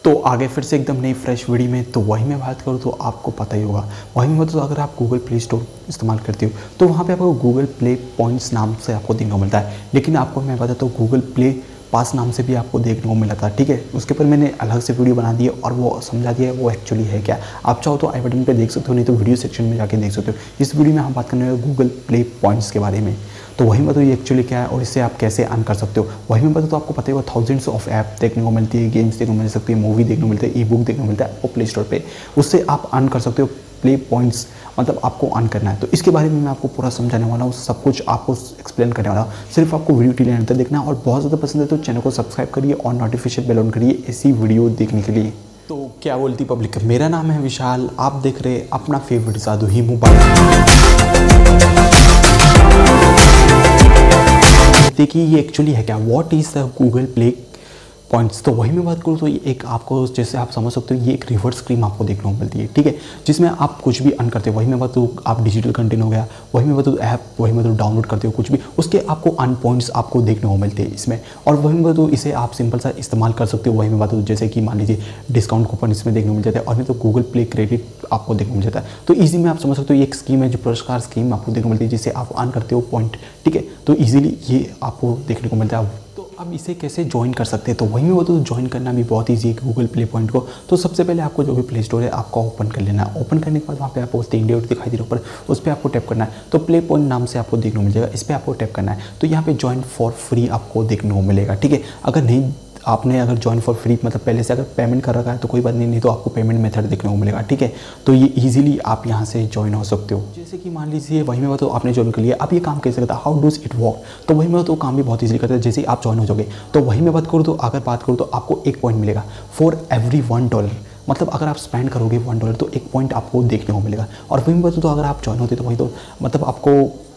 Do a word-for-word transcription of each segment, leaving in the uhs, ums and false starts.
तो आगे फिर से एकदम नई फ्रेश वीडियो में। तो वही मैं बात करूँ तो आपको पता ही होगा, वही में तो अगर आप गूगल प्ले स्टोर इस्तेमाल करते हो तो वहाँ पे आपको गूगल प्ले पॉइंट्स नाम से आपको देखने को मिलता है। लेकिन आपको मैं बताता हूँ गूगल प्ले पास नाम से भी आपको देखने को मिला था, ठीक है। उसके ऊपर मैंने अलग से वीडियो बना दी है और वो समझा दिया है वो एक्चुअली है क्या। आप चाहो तो आई बटन पे देख सकते हो, नहीं तो वीडियो सेक्शन में जाके देख सकते हो। इस वीडियो में हम बात करने वाले गूगल प्ले पॉइंट्स के बारे में। तो वही मैं तो ये एक्चुअली क्या है और इससे आप कैसे अर्न कर सकते हो। वही में बता तो आपको पता होगा थाउजेंड्स ऑफ ऐप देखने को मिलती है, गेम्स देखने को मिल सकती है, मूवी देखने को मिलती है, ई बुक देखने को मिलता है आपको प्ले स्टोर पे। उससे आप अर्न कर सकते हो प्ले पॉइंट्स, मतलब आपको अर्न करना है। तो इसके बारे में मैं आपको पूरा समझाने वाला हूँ, सब कुछ आपको एक्सप्लेन करने वाला हूँ। सिर्फ आपको वीडियो टिल एंड तक देखना है और बहुत ज़्यादा पसंद है तो चैनल को सब्सक्राइब करिए और नोटिफिकेशन बेल ऑन करिए ऐसी वीडियो देखने के लिए। तो क्या बोलती पब्लिक, मेरा नाम है विशाल, आप देख रहे अपना फेवरेट जादू ही मोबाइल। देखिए ये एक्चुअली है क्या, what is the Google Play points. तो वही मैं बात करूँ तो ये एक आपको जैसे आप समझ सकते हो ये एक रिवर्स स्ट्रीम आपको देखने को मिलती है, ठीक है, जिसमें आप कुछ भी अर्न करते हो। वही मैं बात करूँ आप डिजिटल कंटेंट हो गया, वही मैं बात करूँ ऐप, वही मैं तो डाउनलोड करते हो कुछ भी, उसके आपको अर्न पॉइंट्स आपको देखने को मिलते हैं इसमें। और वही मैं बात इसे आप सिंपल सा इस्तेमाल कर सकते हो। वही मैं बात करूँ जैसे कि मान लीजिए डिस्काउंट कूपन इसमें देखने को मिल जाता है और नहीं तो गूगल प्ले क्रेडिट आपको देखने को मिल जाता है। तो ईजी में आप समझ सकते हो ये एक स्कीम है जो पुरस्कार स्कीम आपको देखने को मिलती है जिससे आप अर्न करते हो पॉइंट, ठीक है। तो ईजिली ये आपको देखने को मिलता है। अब इसे कैसे ज्वाइन कर सकते हैं, तो वही में वो तो ज्वाइन करना भी बहुत ईजी है गूगल प्ले पॉइंट को। तो सबसे पहले आपको जो भी प्ले स्टोर है आपको ओपन कर लेना है। ओपन करने के बाद वहाँ पे आपको तीन डॉट दिखाई दे रहा है ऊपर, उस पर आपको टैप करना है। तो प्ले पॉइंट नाम से आपको देखने को मिल जाएगा, इस पर आपको टैप करना है। तो यहाँ पे ज्वाइन फॉर फ्री आपको देखने को मिलेगा, ठीक है। अगर नहीं आपने अगर ज्वाइन फॉर फ्री मतलब पहले से अगर पेमेंट कर रखा है तो कोई बात नहीं, नहीं तो आपको पेमेंट मेथड देखने को मिलेगा, ठीक है। तो ये इजीली आप यहाँ से ज्वाइन हो सकते हो। जैसे कि मान लीजिए वही में तो आपने ज्वाइन कर लिया, अब ये काम कैसे करता है, हाउ डूज इट वर्क। तो वही में तो काम भी बहुत ईजिली करता है। जैसे आप ज्वाइन हो जाओगे तो वही में बात करूँ तो अगर बात करूँ तो आपको एक पॉइंट मिलेगा फॉर एवरी वन डॉलर। मतलब अगर आप स्पेंड करोगे वन डॉलर तो एक पॉइंट आपको देखने को मिलेगा। और वही में बात तो अगर आप ज्वाइन होते तो वही तो मतलब आपको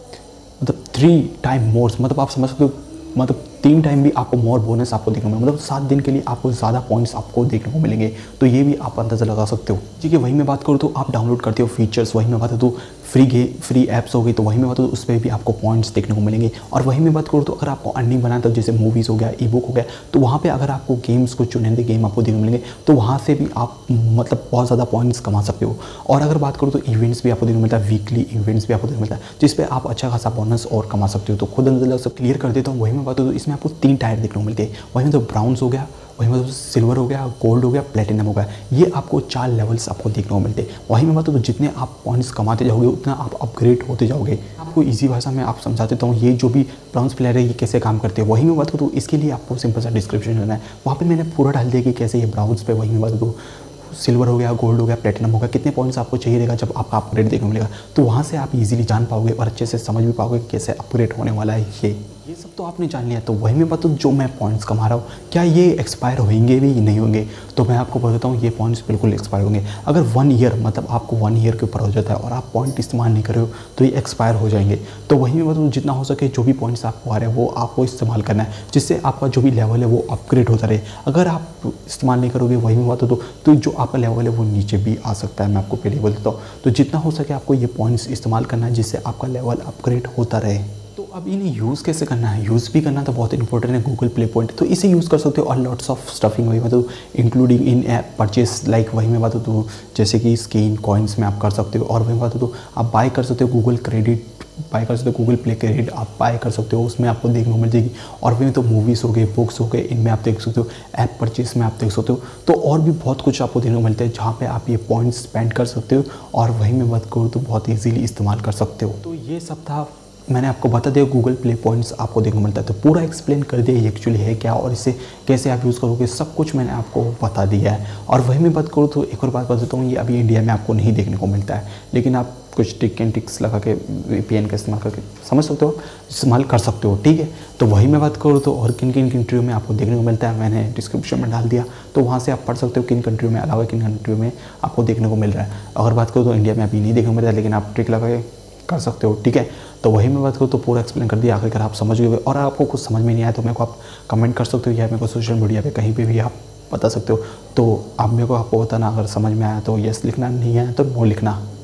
मतलब थ्री टाइम मोर, मतलब आप समझ सकते हो मतलब तीन टाइम भी आपको मोर बोनस आपको देखने को मिलेगा, मतलब सात दिन के लिए आपको ज़्यादा पॉइंट्स आपको देखने को मिलेंगे। तो ये भी आप अंदाज़ा लगा सकते हो। ठीक है, वही मैं बात करूँ तो आप डाउनलोड करते हो फीचर्स, वही मैं बात तो फ्री गे फ्री ऐप्स हो गई, तो वही में बात तो उस पर भी आपको पॉइंट्स देखने को मिलेंगे। और वही मैं बात करूँ तो अगर आपको अर्निंग बनाना तो जैसे मूवीज़ हो गया, ई बुक हो गया, तो वहाँ पर अगर आपको गेम्स को चुनिंदे गेम आपको देखने को मिलेंगे तो वहाँ से भी आप मतलब बहुत ज़्यादा पॉइंट्स कमा सकते हो। और अगर बात करूँ तो इवेंट्स भी आपको देखने को मिलता है, वीकली इवेंट्स भी आपको देखने को मिलता है जिस पर आप अच्छा खासा बोनस और कमा सकते हो। तो खुद अंदर सब क्लियर कर देता हूँ। वही मैं बात करूँ तो इसमें आपको तीन टायर देखने को मिलते हैं, वही में तो ब्राउन्स हो गया, वही में तो सिल्वर हो गया, गोल्ड हो गया, प्लेटिनम हो गया। ये आपको चार लेवल्स आपको देखने को मिलते हैं। वही में बात तो जितने आप पॉइंट्स कमाते जाओगे उतना आप अपग्रेड होते जाओगे। आपको इजी भाषा में आप समझा देता हूँ ये जो भी ब्राउन्स प्लेयर है ये कैसे काम करते हैं। वही में बात करूँ तो इसके लिए आपको सिंपल सा डिस्क्रिप्शन देना है, वहाँ पर मैंने पूरा डाल दिया कि कैसे ये ब्राउन्स पे, वही में बात तो सिल्वर हो गया, गोल्ड हो गया, प्लेटिनम हो गया, कितने पॉइंट्स आपको चाहिए रहेगा जब आपका अपग्रेड देखने को मिलेगा। तो वहाँ से आप इजीली जान पाओगे और अच्छे से समझ भी पाओगे कैसे अपग्रेड होने वाला है ये ये सब तो आपने जान लिया। तो वही मैं बताऊँ जो मैं पॉइंट्स कमा रहा हूँ क्या ये एक्सपायर होंगे भी नहीं होंगे, तो मैं आपको बताता हूँ ये पॉइंट्स बिल्कुल एक्सपायर होंगे। अगर वन ईयर मतलब आपको वन ईयर के ऊपर हो जाता है और आप पॉइंट इस्तेमाल नहीं कर रहे हो तो ये एक्सपायर हो जाएंगे। तो वही मैं बताऊँ जितना हो सके जो भी पॉइंट्स आपको आ रहे हैं वो आपको इस्तेमाल करना है जिससे आपका जो भी लेवल है वो अपग्रेड होता रहे। अगर आप इस्तेमाल नहीं करोगे वही में बात हो तो, तो जो आपका लेवल है वो नीचे भी आ सकता है। मैं आपको पहले बोल देता हूँ। तो जितना हो सके आपको ये पॉइंट्स इस्तेमाल करना है जिससे आपका लेवल अपग्रेड होता रहे। तो अब इन्हें यूज़ कैसे करना है, यूज़ भी करना तो बहुत इंपॉर्टेंट है गूगल प्ले पॉइंट। तो इसे यूज़ कर सकते हो और लॉट्स ऑफ स्टफिंग वही मतलब including in app purchase, like वही में बात हो तो जैसे कि स्किन कॉइन्स में आप कर सकते हो। और वही बात हो तो आप बाय कर सकते हो गूगल क्रेडिट बाय कर सकते हो, गूगल प्ले क्रेडिट आप बाय कर सकते हो, उसमें आपको देखने को मिल जाएगी। और वही तो मूवीज़ हो गए, बुक्स हो गए, इनमें आप देख सकते हो, ऐप परचेस में आप देख सकते हो। तो और भी बहुत कुछ आपको देखने को मिलता है जहाँ पे आप ये पॉइंट्स स्पेंड कर सकते हो और वही में बात करूँ तो बहुत ईजीली इस्तेमाल कर सकते हो। तो ये सब था, मैंने आपको बता दिया गूगल प्ले पॉइंट्स आपको देखने को मिलता है। तो पूरा एक्सप्लेन कर दिया ये एक्चुअली है क्या और इसे कैसे आप यूज़ करोगे, सब कुछ मैंने आपको बता दिया है। और वही मैं बात करूँ तो एक और बात बता देता हूँ, ये अभी इंडिया में आपको नहीं देखने को मिलता है, लेकिन आप कुछ टिक एंड टिक्स लगा के वीपीएन का इस्तेमाल करके समझ सकते हो, इस्तेमाल कर सकते हो, ठीक है। तो वही मैं बात करूँ तो और किन किन कंट्रियों में आपको देखने को मिलता है मैंने डिस्क्रिप्शन में डाल दिया, तो वहाँ से आप पढ़ सकते हो किन कंट्रियों में अलावा किन कंट्रियों में आपको देखने को मिल रहा है। अगर बात करूँ तो इंडिया में अभी नहीं देखने को मिल रहा है, लेकिन आप ट्रिक लगा के कर सकते हो, ठीक है। तो वही मैं बात करूँ तो पूरा एक्सप्लेन कर दिया, आखिरकार आप समझ गए। और आपको कुछ समझ में नहीं आया तो मेरे को आप कमेंट कर सकते हो या मेरे को सोशल मीडिया पे कहीं पे भी आप बता सकते हो। तो आप मेरे को आपको बताना, अगर समझ में आया तो यस लिखना, नहीं आया तो नो लिखना।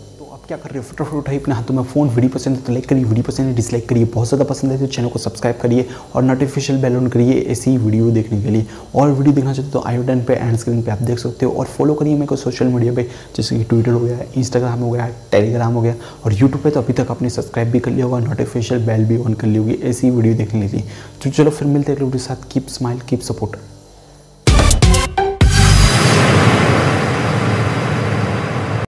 क्या कर रहे हो, फटाफट उठाइए अपने हाथों में फ़ोन। वीडियो पसंद है तो लाइक करिए, वीडियो पसंद है डिसलाइक करिए, बहुत ज़्यादा पसंद है तो चैनल को सब्सक्राइब करिए और नोटिफिकेशन बेल ऑन करिए ऐसी वीडियो देखने के लिए। और वीडियो देखना चाहते हो तो आई बटन पे एंड स्क्रीन पे आप देख सकते हो। और फॉलो करिए मेरे को सोशल मीडिया पे, जैसे कि ट्विटर हो गया, इंस्टाग्राम हो गया, टेलीग्राम हो गया और यूट्यूब पे तो अभी तक आपने सब्सक्राइब भी कर लिया होगा, नोटिफिकेशन बेल भी ऑन कर ली होगी ऐसी वीडियो देखने के लिए। तो चलो फिर मिलते हैं अगले वीडियो के साथ। Keep smile, keep support.